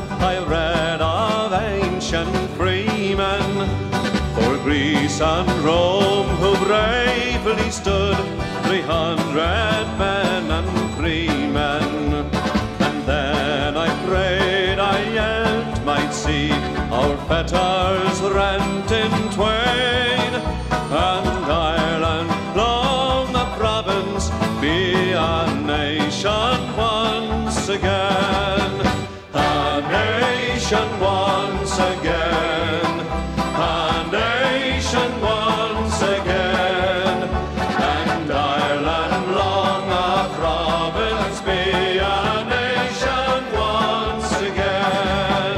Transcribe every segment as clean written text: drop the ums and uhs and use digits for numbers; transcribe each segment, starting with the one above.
I read of ancient freemen for Greece and Rome who bravely stood, 300 men and freemen. And then I prayed I yet might see our fetters rent in twain, and Ireland, long a province, be a nation once again. A nation once again. A nation once again. And Ireland, long a province, be a nation once again.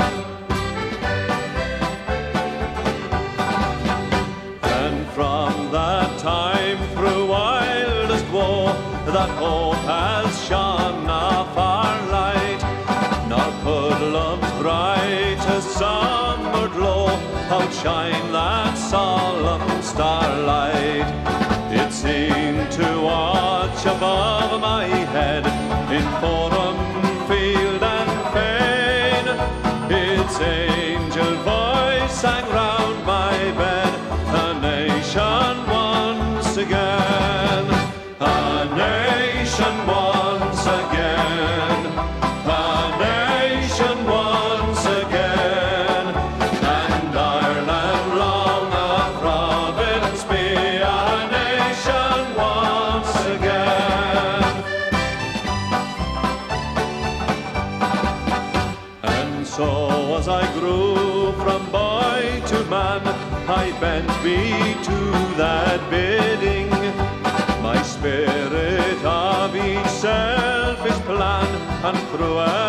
And from that time through wildest woe, that hope has shone a far light, nor could love's brightest summer glow outshine that solemn starlight. It seemed to watch above my head in forum, field and fane. Its angel voice sang round my bed, a nation once again. A nation once again. A nation once again. And Ireland, long a province, be a nation once again. And so as I grew from boy to man, I bent me to that bidding. My spirit of each selfish plan and cruel